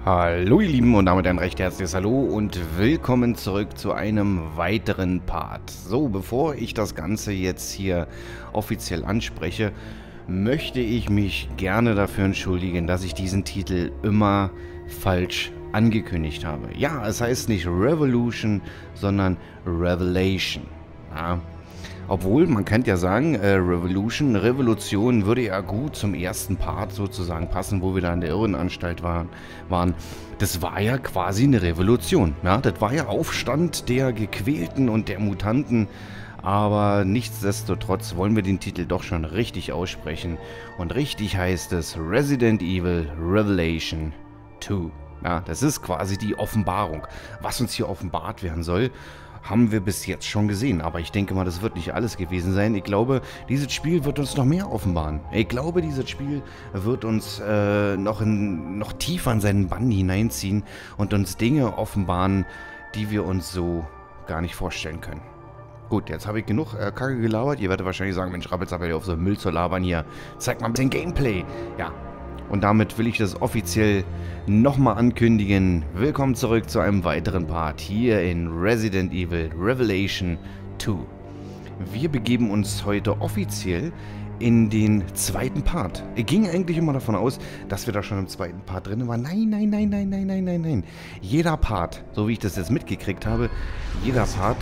Hallo ihr Lieben und damit ein recht herzliches Hallo und willkommen zurück zu einem weiteren Part. So, bevor ich das Ganze jetzt hier offiziell anspreche, möchte ich mich gerne dafür entschuldigen, dass ich diesen Titel immer falsch angekündigt habe. Ja, es heißt nicht Revolution, sondern Revelation. Ja. Obwohl, man könnte ja sagen, Revolution würde ja gut zum ersten Part sozusagen passen, wo wir da in der Irrenanstalt waren. Das war ja quasi eine Revolution. Ja? Das war ja Aufstand der Gequälten und der Mutanten. Aber nichtsdestotrotz wollen wir den Titel doch schon richtig aussprechen. Und richtig heißt es Resident Evil Revelation 2. Ja, das ist quasi die Offenbarung. Was uns hier offenbart werden soll, haben wir bis jetzt schon gesehen. Aber ich denke mal, das wird nicht alles gewesen sein. Ich glaube, dieses Spiel wird uns noch mehr offenbaren. Ich glaube, dieses Spiel wird uns noch tiefer in seinen Bann hineinziehen und uns Dinge offenbaren, die wir uns so gar nicht vorstellen können. Gut, jetzt habe ich genug Kacke gelabert. Ihr werdet wahrscheinlich sagen, Mensch, Rappels, aber auf so Müll zu labern hier. Zeig mal ein bisschen Gameplay. Ja. Und damit will ich das offiziell nochmal ankündigen. Willkommen zurück zu einem weiteren Part hier in Resident Evil Revelation 2. Wir begeben uns heute offiziell in den zweiten Part. Ich ging eigentlich immer davon aus, dass wir da schon im zweiten Part drin waren. Nein, nein, nein, nein, nein, nein, nein, nein. Jeder Part, so wie ich das jetzt mitgekriegt habe, jeder Part...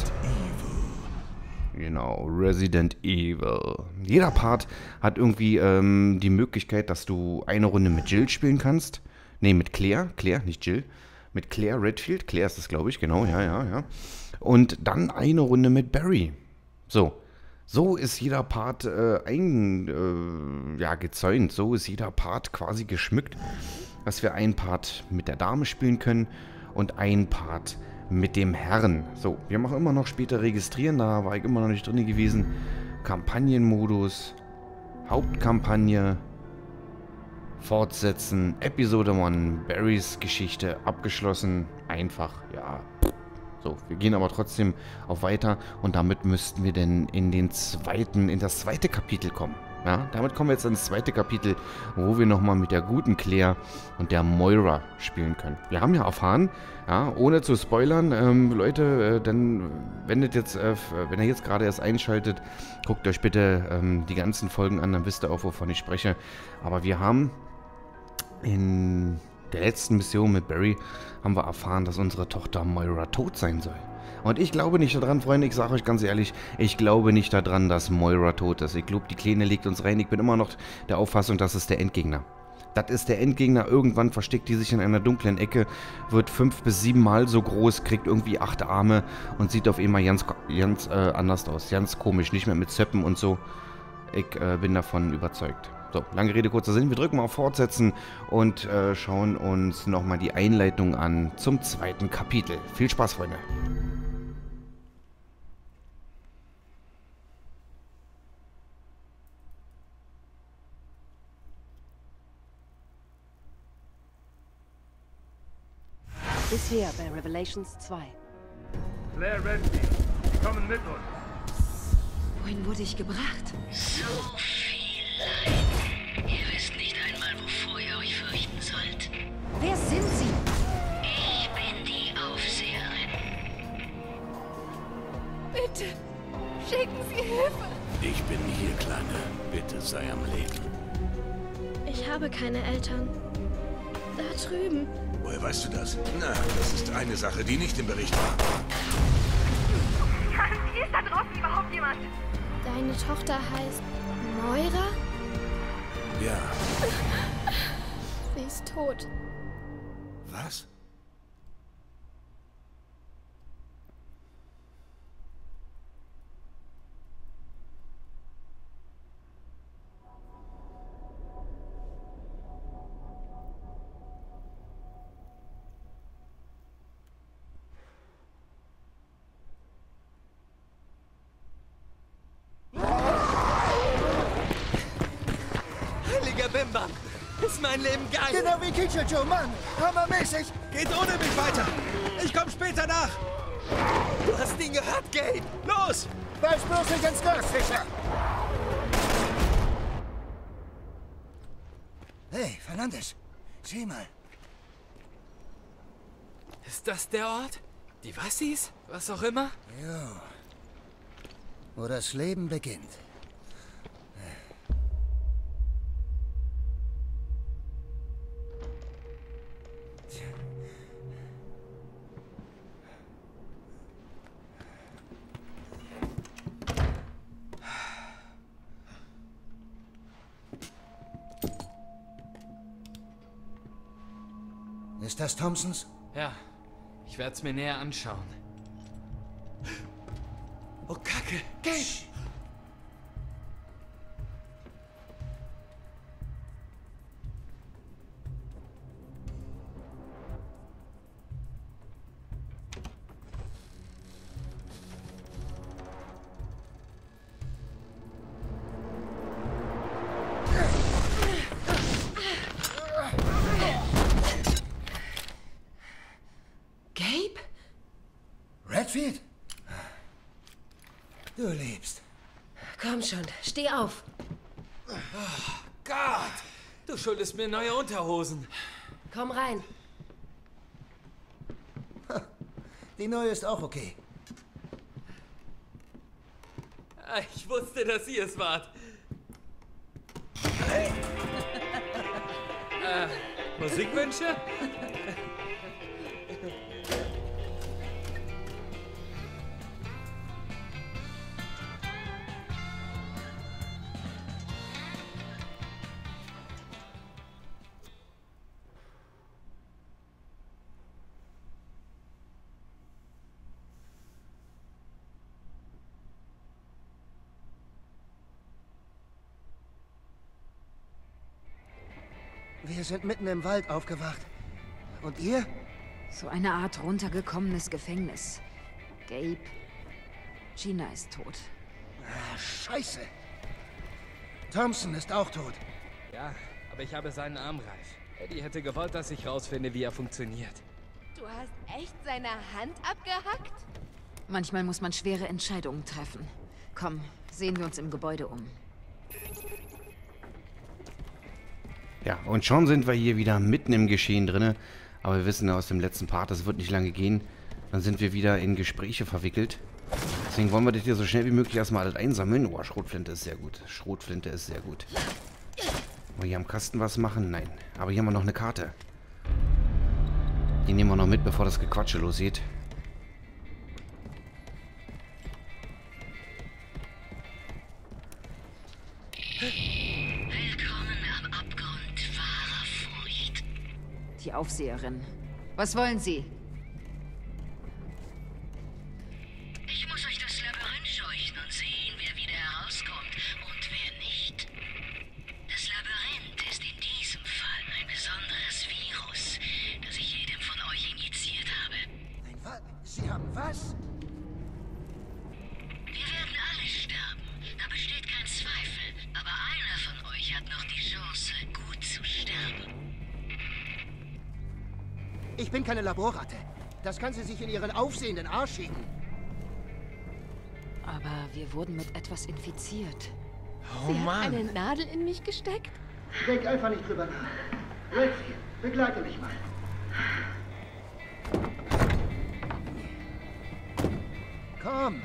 Genau, Resident Evil. Jeder Part hat irgendwie die Möglichkeit, dass du eine Runde mit Jill spielen kannst. Ne, mit Claire. Claire, nicht Jill. Mit Claire Redfield. Claire ist das, glaube ich, genau, ja. Und dann eine Runde mit Barry. So ist jeder Part gezäunt. So ist jeder Part quasi geschmückt, dass wir einen Part mit der Dame spielen können und einen Part mit dem Herrn. So, wir machen immer noch später registrieren, da war ich immer noch nicht drin gewesen. Kampagnenmodus, Hauptkampagne, fortsetzen, Episode 1, Barrys Geschichte abgeschlossen, einfach, ja. So, wir gehen aber trotzdem auf weiter und damit müssten wir denn in das zweite Kapitel kommen. Ja, damit kommen wir jetzt ins zweite Kapitel, wo wir nochmal mit der guten Claire und der Moira spielen können. Wir haben ja erfahren, ja, ohne zu spoilern, Leute, wenn ihr jetzt gerade erst einschaltet, guckt euch bitte die ganzen Folgen an, dann wisst ihr auch, wovon ich spreche. Aber wir haben in der letzten Mission mit Barry haben wir erfahren, dass unsere Tochter Moira tot sein soll. Und ich glaube nicht daran, Freunde, ich sage euch ganz ehrlich, ich glaube nicht daran, dass Moira tot ist. Ich glaube, die Kleine legt uns rein. Ich bin immer noch der Auffassung, das ist der Endgegner. Das ist der Endgegner. Irgendwann versteckt die sich in einer dunklen Ecke, wird 5 bis 7 Mal so groß, kriegt irgendwie 8 Arme und sieht auf einmal ganz anders aus. Ganz komisch, nicht mehr mit Zöppen und so. Ich bin davon überzeugt. So, lange Rede, kurzer Sinn. Wir drücken mal auf Fortsetzen und schauen uns nochmal die Einleitung an zum zweiten Kapitel. Viel Spaß, Freunde. Bisher bei Revelations 2. Claire Redfield, Sie kommen mit uns. Wohin wurde ich gebracht? So viel Leid. Ihr wisst nicht einmal, wovor ihr euch fürchten sollt. Wer sind Sie? Ich bin die Aufseherin. Bitte, schicken Sie Hilfe. Ich bin hier, Kleine. Bitte sei am Leben. Ich habe keine Eltern. Da drüben. Woher weißt du das? Na, das ist eine Sache, die nicht im Bericht war. Ist da draußen überhaupt jemand? Deine Tochter heißt Moira? Ja. Sie ist tot. Was? Bimbam! Ist mein Leben geil! Genau wie Kichocho, Mann! Hammermäßig! Geht ohne mich weiter! Ich komm später nach! Du hast ihn gehört, Gabe! Los! Weiß bloß nicht ins Gas, Fischer! Hey, Fernandes! Sieh mal! Ist das der Ort? Die Wassis? Was auch immer? Ja. Wo das Leben beginnt. Ist das Thompsons? Ja, ich werde es mir näher anschauen. Oh, Kacke! Geh! Gabe? Redfield? Du lebst. Komm schon, steh auf. Gott! Du schuldest mir neue Unterhosen. Komm rein. Die neue ist auch okay. Ich wusste, dass ihr es wart. Musikwünsche? Wir sind mitten im Wald aufgewacht. Und ihr? So eine Art runtergekommenes Gefängnis. Gabe. Gina ist tot. Ah, Scheiße. Thompson ist auch tot. Ja, aber ich habe seinen Arm reif. Eddie hätte gewollt, dass ich rausfinde, wie er funktioniert. Du hast echt seine Hand abgehackt? Manchmal muss man schwere Entscheidungen treffen. Komm, sehen wir uns im Gebäude um. Ja, und schon sind wir hier wieder mitten im Geschehen drinne. Aber wir wissen ja aus dem letzten Part, das wird nicht lange gehen. Dann sind wir wieder in Gespräche verwickelt. Deswegen wollen wir das hier so schnell wie möglich erstmal alles einsammeln. Oh, Schrotflinte ist sehr gut. Schrotflinte ist sehr gut. Wollen wir hier am Kasten was machen? Nein. Aber hier haben wir noch eine Karte. Die nehmen wir noch mit, bevor das Gequatsche losgeht. Die Aufseherin. Was wollen Sie? Ich muss euch das Labyrinth scheuchen und sehen, wer wieder herauskommt und wer nicht. Das Labyrinth ist in diesem Fall ein besonderes Virus, das ich jedem von euch injiziert habe. Ein was? Sie haben was? Wir werden alle sterben, da besteht kein Zweifel. Aber einer von euch hat noch die Chance, gut zu sterben. Ich bin keine Laborratte. Das kann sie sich in ihren aufsehenden Arsch schicken. Aber wir wurden mit etwas infiziert. Sie hat eine Nadel in mich gesteckt? Denk einfach nicht drüber nach. Redfield, begleite mich mal. Komm.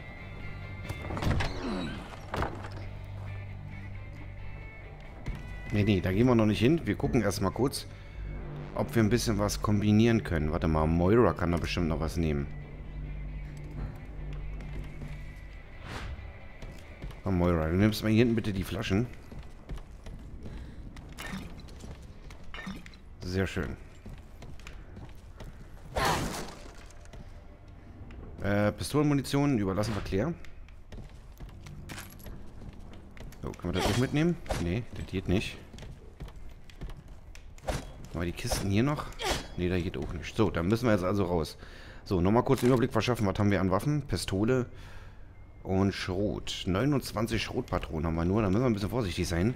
Nee, da gehen wir noch nicht hin. Wir gucken erstmal kurz, ob wir ein bisschen was kombinieren können. Warte mal, Moira kann da bestimmt noch was nehmen. Komm, Moira, du nimmst mal hier hinten bitte die Flaschen. Sehr schön. Pistolenmunition überlassen wir Claire. So, können wir das auch mitnehmen? Nee, das geht nicht. Aber die Kisten hier noch? Ne, da geht auch nicht. So, dann müssen wir jetzt also raus. So, nochmal kurz den Überblick verschaffen. Was haben wir an Waffen? Pistole und Schrot. 29 Schrotpatronen haben wir nur. Da müssen wir ein bisschen vorsichtig sein.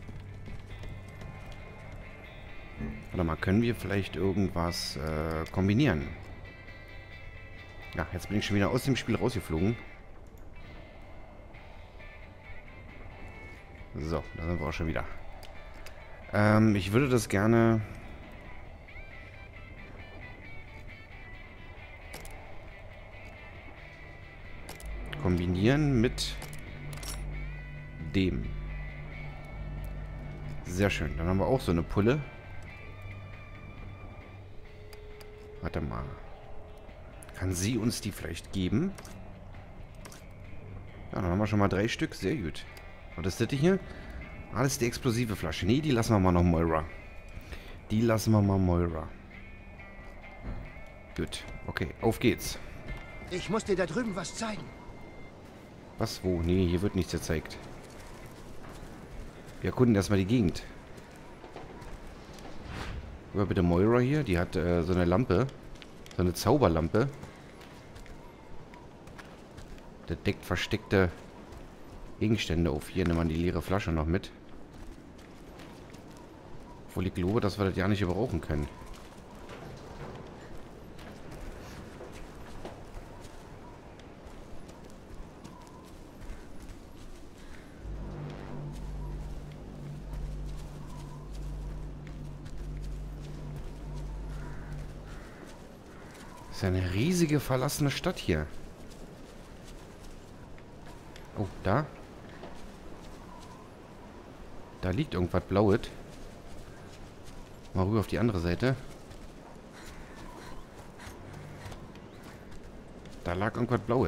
Warte mal, können wir vielleicht irgendwas kombinieren? Ja, jetzt bin ich schon wieder aus dem Spiel rausgeflogen. So, da sind wir auch schon wieder. Ich würde das gerne... kombinieren mit dem. Sehr schön. Dann haben wir auch so eine Pulle. Warte mal. Kann sie uns die vielleicht geben? Ja, dann haben wir schon mal 3 Stück. Sehr gut. Was ist das hier? Ah, das ist die explosive Flasche. Nee, die lassen wir mal noch Moira. Die lassen wir mal Moira. Gut. Okay, auf geht's. Ich muss dir da drüben was zeigen. Was? Wo? Nee, hier wird nichts gezeigt. Wir erkunden erstmal die Gegend. Guck bitte Moira hier. Die hat so eine Lampe. So eine Zauberlampe. Der deckt versteckte Gegenstände auf. Hier nimmt man die leere Flasche noch mit. Obwohl ich glaube, dass wir das ja nicht gebrauchen können. Das ist ja eine riesige verlassene Stadt hier. Oh, da. Da liegt irgendwas Blaues. Mal rüber auf die andere Seite. Da lag irgendwas Blaues.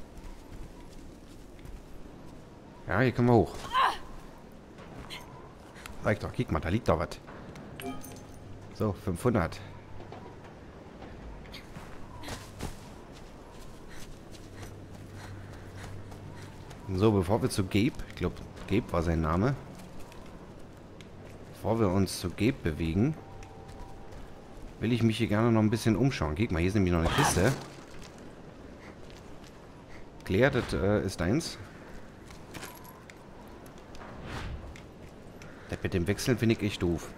Ja, hier können wir hoch. Zeig doch, guck mal, da liegt doch was. So, 500. So, bevor wir zu Gabe, ich glaube, Gabe war sein Name. Bevor wir uns zu Gabe bewegen, will ich mich hier gerne noch ein bisschen umschauen. Guck mal, hier ist nämlich noch eine Kiste. Claire, das ist eins. Das mit dem Wechseln finde ich echt doof.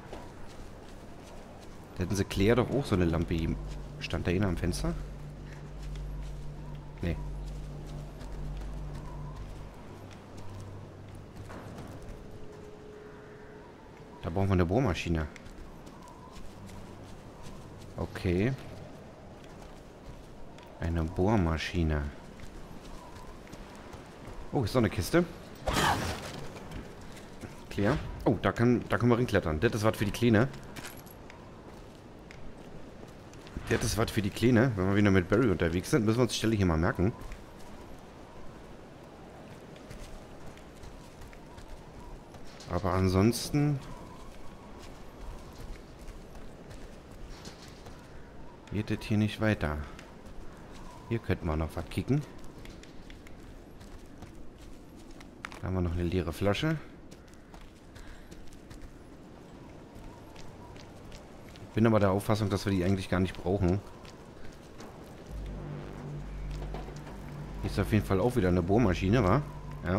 Da hätten sie Claire doch auch so eine Lampe hier. Stand da einer am Fenster? Nee. Da brauchen wir eine Bohrmaschine. Okay. Eine Bohrmaschine. Oh, ist noch eine Kiste. Claire. Oh, da können wir rinklettern. Das ist was für die Kleine. Das ist was für die Kleine. Wenn wir wieder mit Barry unterwegs sind, müssen wir uns die Stelle hier mal merken. Aber ansonsten geht das hier nicht weiter. Hier könnten wir noch was kicken. Da haben wir noch eine leere Flasche. Bin aber der Auffassung, dass wir die eigentlich gar nicht brauchen. Hier ist auf jeden Fall auch wieder eine Bohrmaschine, wa? Ja.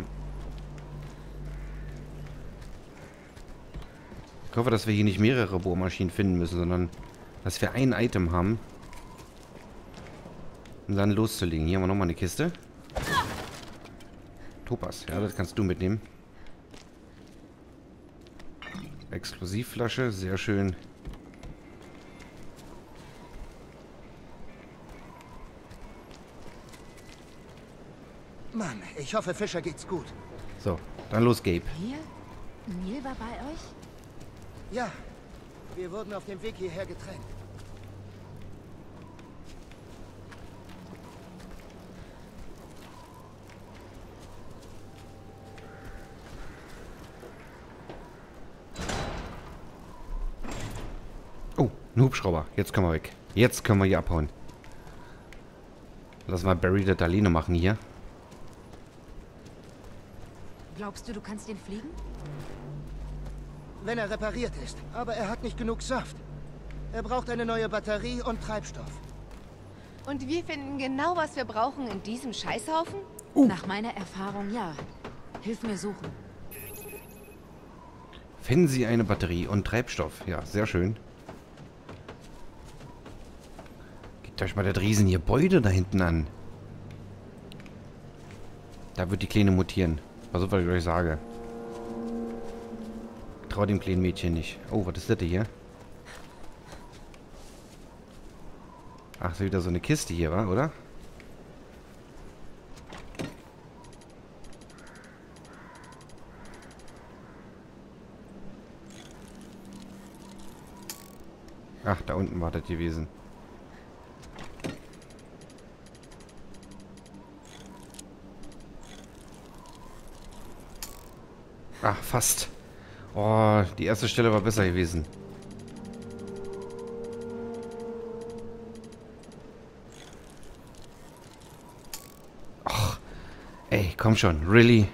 Ich hoffe, dass wir hier nicht mehrere Bohrmaschinen finden müssen, sondern dass wir ein Item haben, um dann loszulegen. Hier haben wir nochmal eine Kiste. Topaz, ja, das kannst du mitnehmen. Exklusivflasche, sehr schön. Mann, ich hoffe, Fischer geht's gut. So, dann los, Gabe. Hier? Neil war bei euch? Ja, wir wurden auf dem Weg hierher getrennt. Oh, ein Hubschrauber. Jetzt können wir weg. Jetzt können wir hier abhauen. Lass mal Barry der Darlene machen hier. Glaubst du kannst ihn fliegen? Wenn er repariert ist. Aber er hat nicht genug Saft. Er braucht eine neue Batterie und Treibstoff. Und wir finden genau, was wir brauchen in diesem Scheißhaufen? Nach meiner Erfahrung, ja. Hilf mir suchen. Finden Sie eine Batterie und Treibstoff. Ja, sehr schön. Gebt euch mal das riesen Gebäude da hinten an. Da wird die Kleine mutieren. Was soll ich euch sagen? Trau dem kleinen Mädchen nicht. Oh, was ist das hier? Ach, ist wieder so eine Kiste hier, wa? Oder? Ach, da unten war das gewesen. Ach, fast. Oh, die erste Stelle war besser gewesen. Ach, ey, komm schon. Really?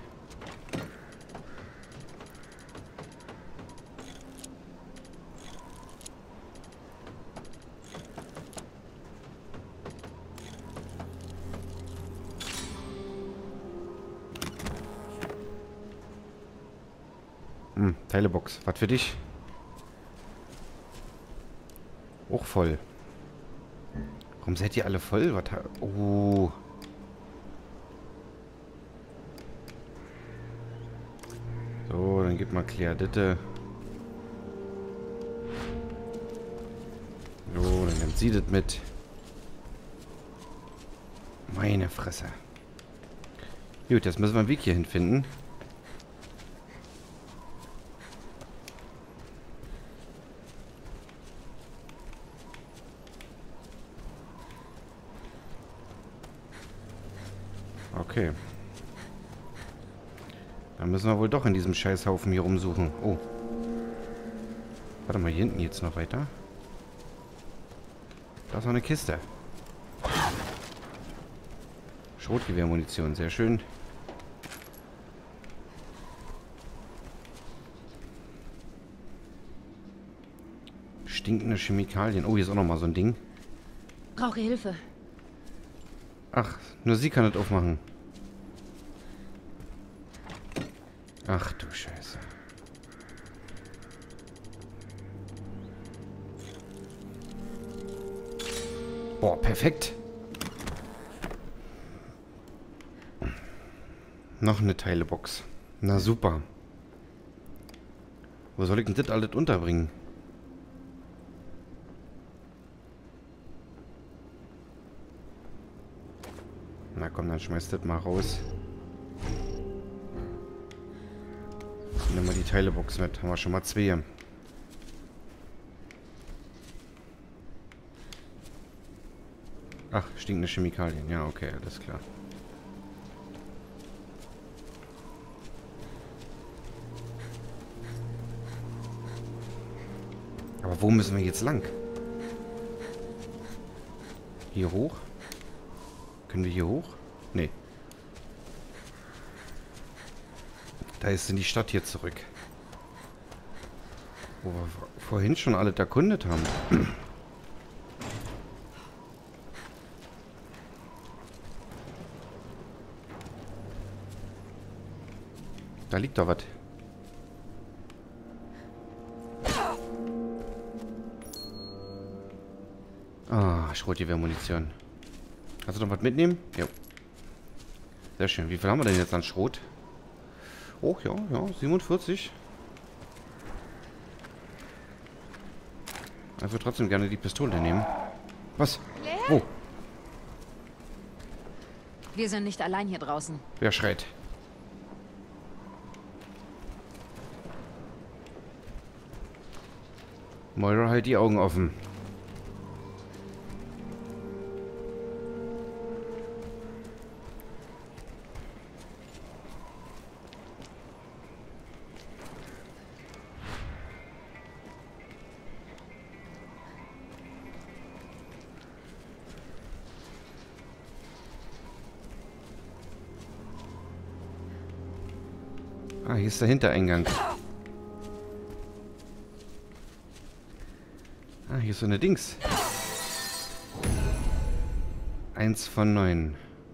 Teilebox. Was für dich? Auch voll. Warum seid ihr alle voll? Was? Oh. So, dann gib mal Claire Ditte. So, dann nimmt sie das mit. Meine Fresse. Gut, jetzt müssen wir einen Weg hier hinfinden. Okay. Dann müssen wir wohl doch in diesem Scheißhaufen hier rumsuchen. Oh. Warte mal, hier hinten jetzt noch weiter. Da ist noch eine Kiste. Schrotgewehrmunition, sehr schön. Stinkende Chemikalien. Oh, hier ist auch noch mal so ein Ding. Brauche Hilfe. Ach, nur sie kann das aufmachen. Ach du Scheiße. Boah, perfekt. Noch eine Teilebox. Na super. Wo soll ich denn das alles unterbringen? Na komm, dann schmeißt das mal raus. Nehmen wir die Teilebox mit. Haben wir schon mal 2. Ach, stinkende Chemikalien. Ja, okay, alles klar. Aber wo müssen wir jetzt lang? Hier hoch? Können wir hier hoch? Nee. Da ist in die Stadt hier zurück. Wo wir vorhin schon alle erkundet haben. Da liegt doch was. Ah, Schrotgewehrmunition. Kannst du noch was mitnehmen? Ja. Sehr schön. Wie viel haben wir denn jetzt an Schrot? Oh, ja, 47. Ich würde trotzdem gerne die Pistole nehmen. Was? Wo? Wir sind nicht allein hier draußen. Wer schreit? Moira, halt die Augen offen. Ah, hier ist der Hintereingang. Ah, hier ist so eine Dings. 1 von 9.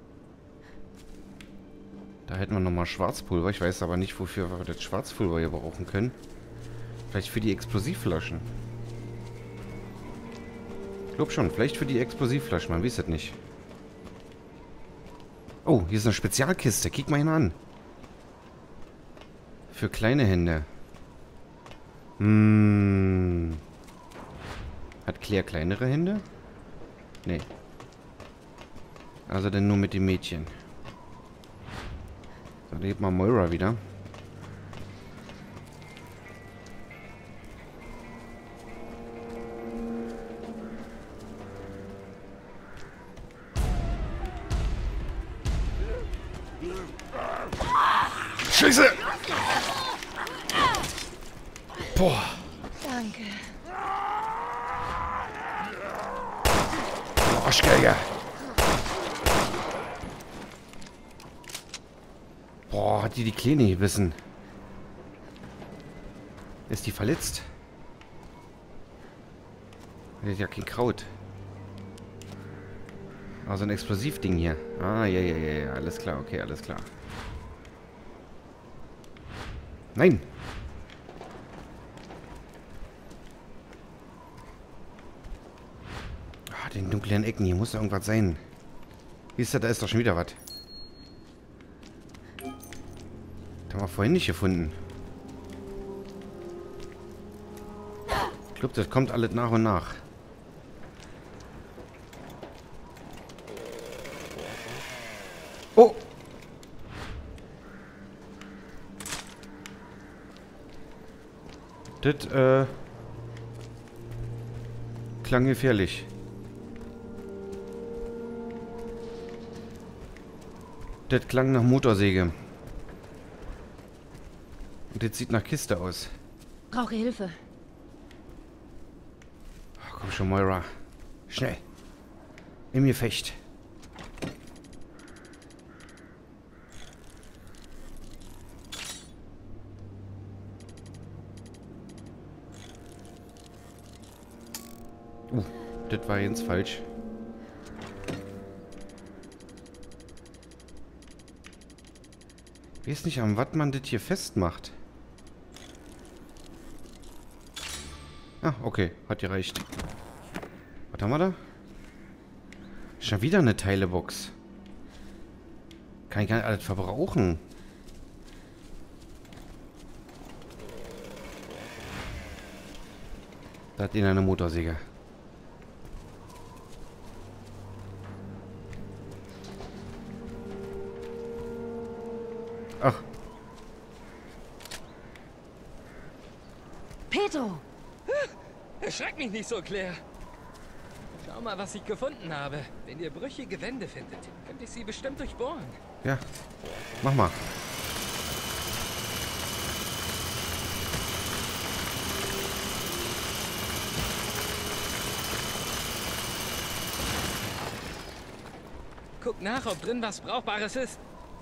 Da hätten wir nochmal Schwarzpulver. Ich weiß aber nicht, wofür wir das Schwarzpulver hier brauchen können. Vielleicht für die Explosivflaschen. Ich glaube schon. Vielleicht für die Explosivflaschen. Man weiß es nicht. Oh, hier ist eine Spezialkiste. Kick mal hin an. Für kleine Hände. Hat Claire kleinere Hände? Nee. Also dann nur mit dem Mädchen. So, da geht mal Moira wieder. Scheiße! Boah. Danke. Arschgeige. Boah, hat die Kleine gebissen. Ist die verletzt? Die hat ja kein Kraut. Also ein Explosivding hier. Ah, ja. Alles klar, okay, alles klar. Nein! Ah, den dunklen Ecken, hier muss da irgendwas sein. Siehst du, da ist doch schon wieder was. Das haben wir vorhin nicht gefunden. Ich glaube, das kommt alles nach und nach. Oh! Das, klang gefährlich. Das klang nach Motorsäge. Und das sieht nach Kiste aus. Brauche Hilfe. Ach, komm schon, Moira. Schnell. Im Gefecht. Das war jetzt falsch. Ich weiß nicht, an was man das hier festmacht. Ah, okay. Hat gereicht. Was haben wir da? Schon wieder eine Teilebox. Kann ich gar nicht alles verbrauchen. Da hat ihn eine Motorsäge. Ach. Pedro! Erschreck mich nicht so, Claire. Schau mal, was ich gefunden habe. Wenn ihr brüchige Wände findet, könnt ihr sie bestimmt durchbohren. Ja. Mach mal. Guck nach, ob drin was Brauchbares ist.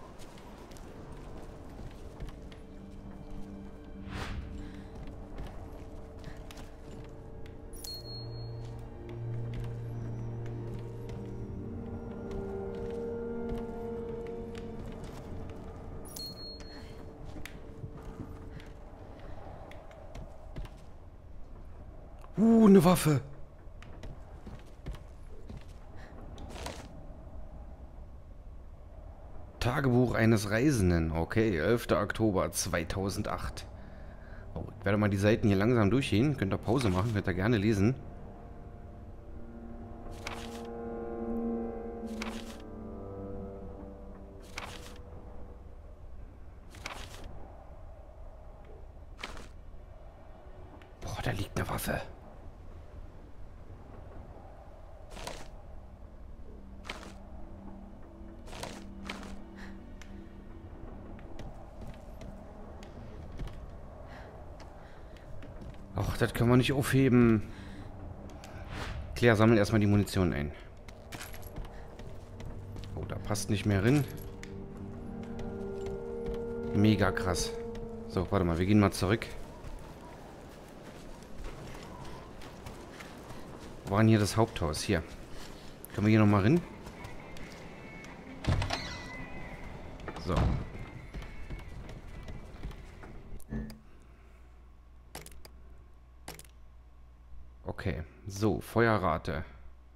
Eine Waffe. Tagebuch eines Reisenden. Okay, 11. Oktober 2008. Oh, ich werde mal die Seiten hier langsam durchgehen. Könnt ihr Pause machen, könnt ihr gerne lesen. Boah, da liegt eine Waffe. Ach, das können wir nicht aufheben. Claire, sammelt erstmal die Munition ein. Oh, da passt nicht mehr rein. Mega krass. So, warte mal, wir gehen mal zurück. Wo war denn hier das Haupthaus? Hier. Können wir hier nochmal rein? So. Okay, so, Feuerrate.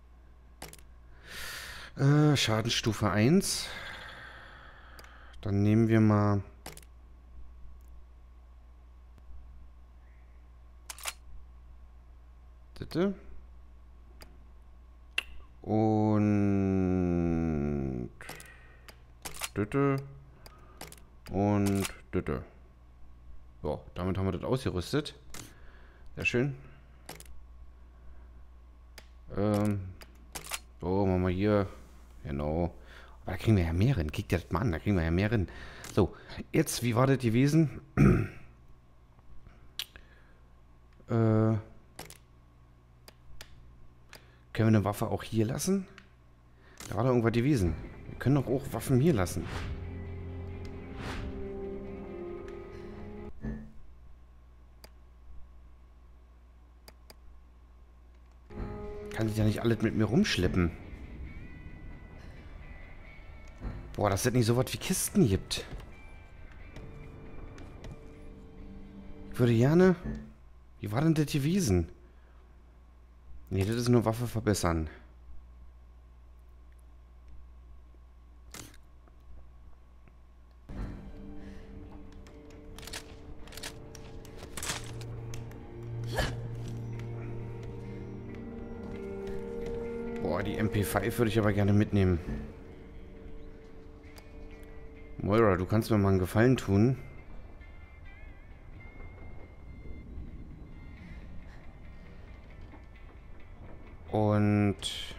Schadensstufe 1. Dann nehmen wir mal... Bitte. Und... Bitte. Und... Bitte. So, damit haben wir das ausgerüstet. Sehr schön. So, machen wir hier. Genau. Aber da kriegen wir ja mehr hin. Kickt dir das mal an, da kriegen wir ja mehr hin. So, jetzt, wie war das gewesen? Können wir eine Waffe auch hier lassen? Da war doch irgendwas gewesen. Wir können doch auch Waffen hier lassen. Kann sich ja nicht alles mit mir rumschleppen. Boah, dass es nicht so was wie Kisten gibt. Ich würde gerne... Wie war denn das gewesen? Nee, das ist nur Waffe verbessern. Boah, die MP5 würde ich aber gerne mitnehmen. Moira, du kannst mir mal einen Gefallen tun. Und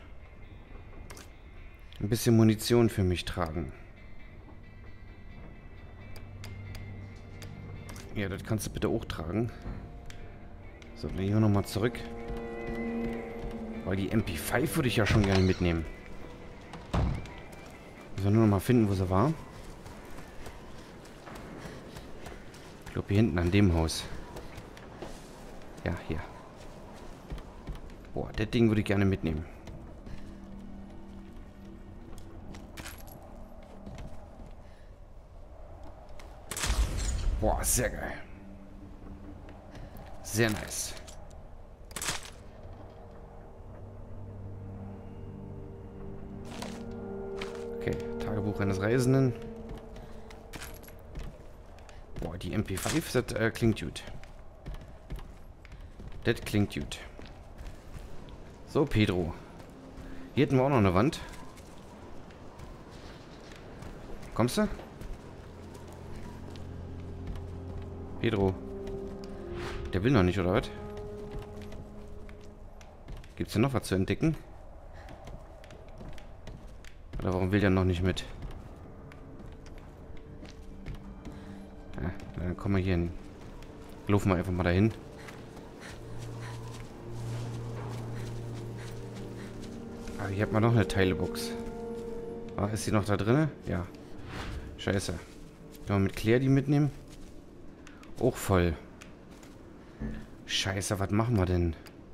ein bisschen Munition für mich tragen. Ja, das kannst du bitte auch tragen. So, dann gehen wir nochmal zurück. Weil die MP5 würde ich ja schon gerne mitnehmen. Müssen wir nur noch mal finden, wo sie war. Ich glaube, hier hinten an dem Haus. Ja, hier. Boah, das Ding würde ich gerne mitnehmen. Boah, sehr geil. Sehr nice. Okay, Tagebuch eines Reisenden. Boah, die MP5, das klingt gut. Das klingt gut. So, Pedro. Hier hätten wir auch noch eine Wand. Kommst du? Pedro. Der will noch nicht, oder was? Gibt's denn noch was zu entdecken? Oder warum will der noch nicht mit? Ja, dann kommen wir hier hin. Laufen wir einfach mal dahin. Ah, hier hat man noch eine Teilebox. Ah, ist sie noch da drin? Ja. Scheiße. Können wir mit Claire die mitnehmen? Auch voll. Scheiße, was machen wir denn?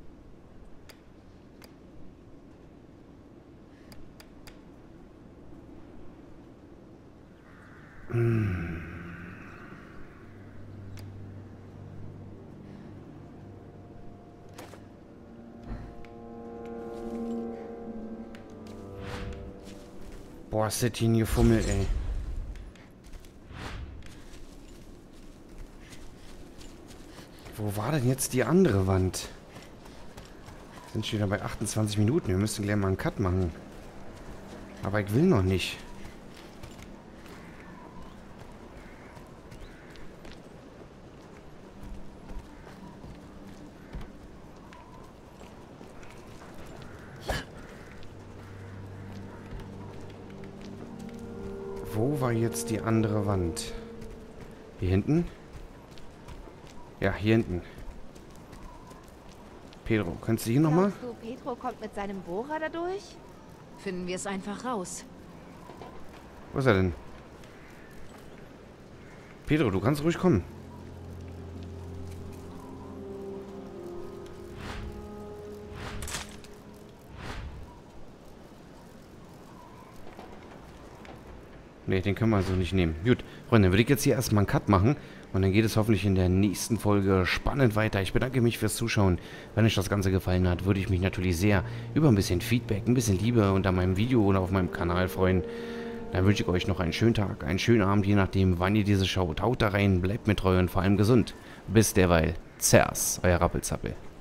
Boah, ist das hier ein Gefummel, ey. Wo war denn jetzt die andere Wand? Sind schon wieder bei 28 Minuten. Wir müssen gleich mal einen Cut machen. Aber ich will noch nicht. Wo war jetzt die andere Wand? Hier hinten? Ja, hier hinten. Pedro, kannst du hier nochmal? Glaubst du, Pedro kommt mit seinem Bohrer da durch? Finden wir es einfach raus. Wo ist er denn? Pedro, du kannst ruhig kommen. Ne, den können wir so nicht nehmen. Gut, Freunde, dann würde ich jetzt hier erstmal einen Cut machen. Und dann geht es hoffentlich in der nächsten Folge spannend weiter. Ich bedanke mich fürs Zuschauen. Wenn euch das Ganze gefallen hat, würde ich mich natürlich sehr über ein bisschen Feedback, ein bisschen Liebe unter meinem Video oder auf meinem Kanal freuen. Dann wünsche ich euch noch einen schönen Tag, einen schönen Abend, je nachdem, wann ihr diese schaut. Haut da rein, bleibt mir treu und vor allem gesund. Bis derweil. Zers, euer Rappelzappel.